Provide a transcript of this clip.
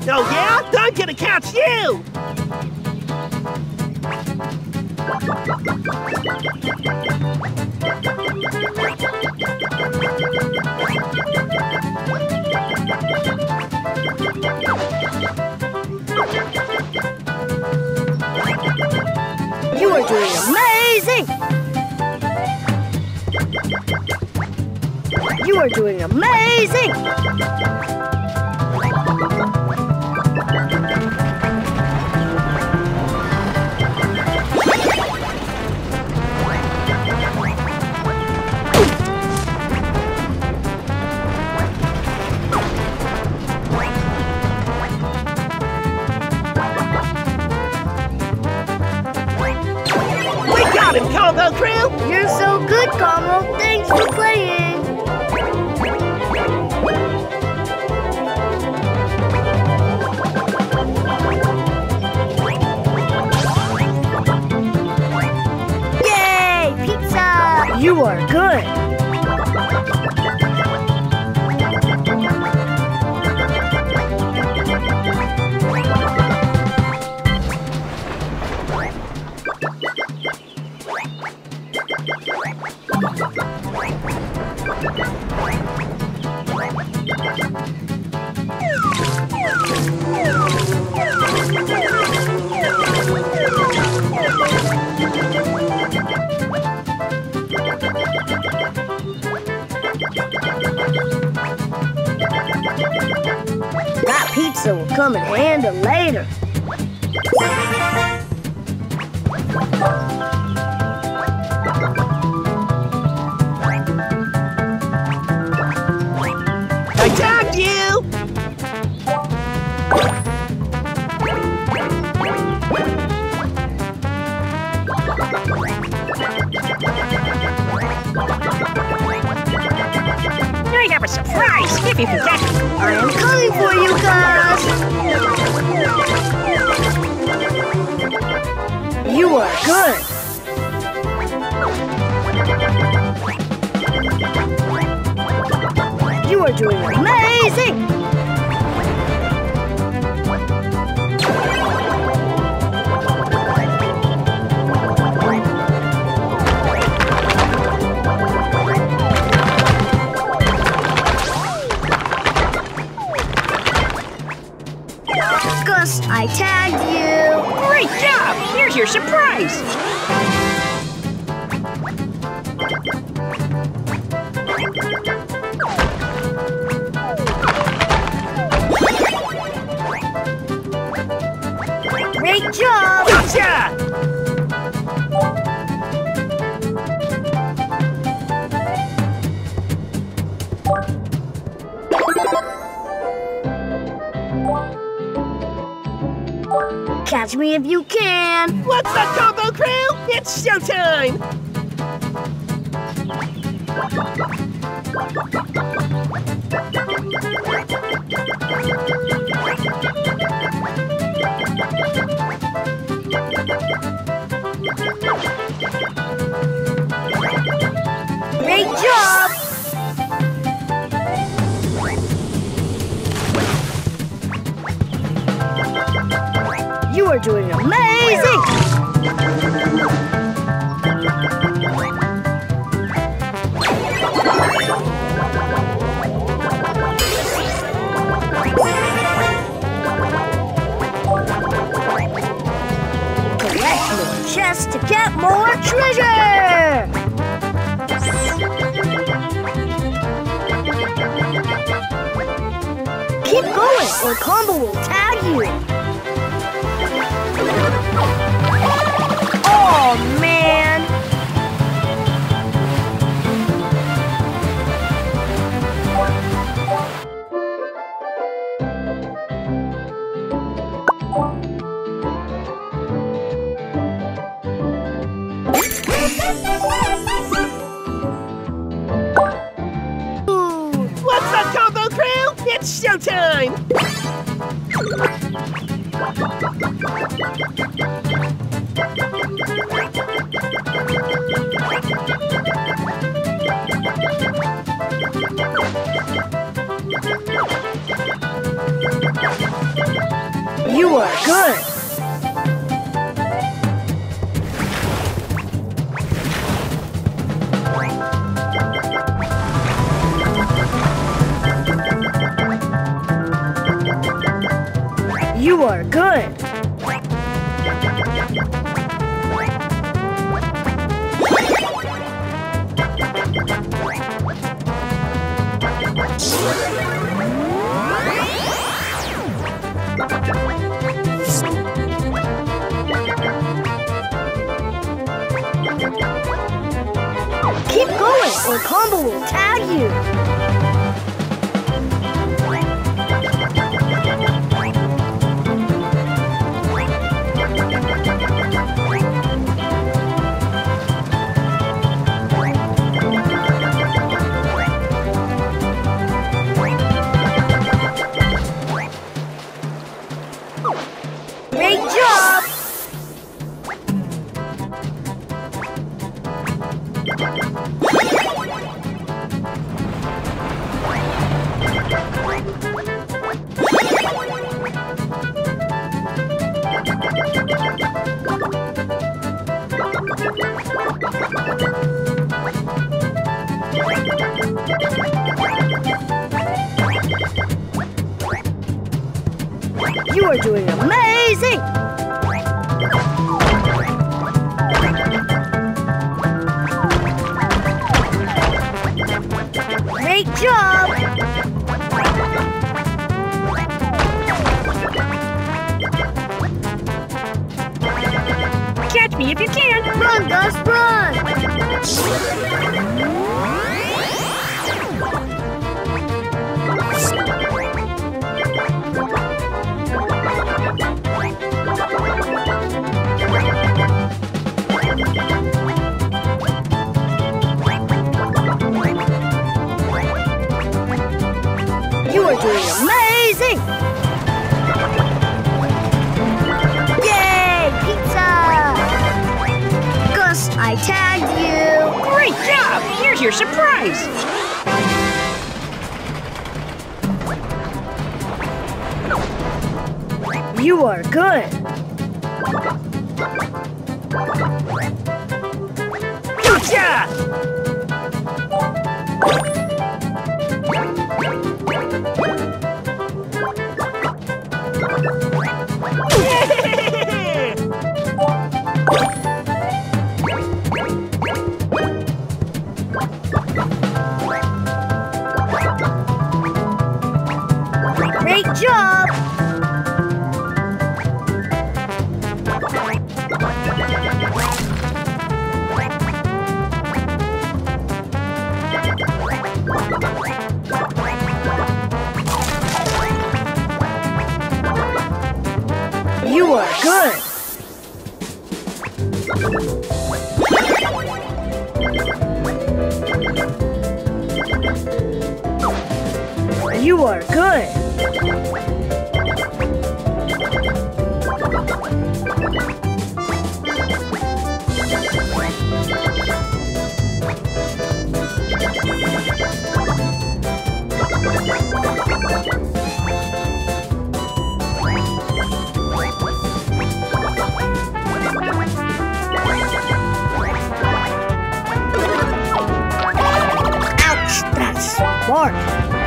Oh yeah? I'm gonna catch you! You are doing amazing! You are doing amazing! Combo Crew! You're so good, Combo! Thanks for playing! Yay! Pizza! You are good! That pizza will come in handy later. I tagged you! I have a surprise if you can get it. I am coming for you guys! You are good! You are doing amazing! Gus, I tagged you! Great job! Here's your surprise. Great job! Gotcha! Catch me if you can! What's up, Combo Crew? It's showtime! Great job! You are doing amazing! Collect more chests to get more treasure! Keep going or Combo will tag you! Oh, man! What's up, Combo Crew? It's showtime! You are good. You are good. Keep going, or Combo will tag you. Great job! You are doing amazing! Great job! Catch me if you can. Run, Gus, run! You are doing amazing! Yay! Pizza! Gus, I tagged you! Great job! Here's your surprise. You are good! Gotcha! Great job! You are good! You are good! Ouch! That's smart!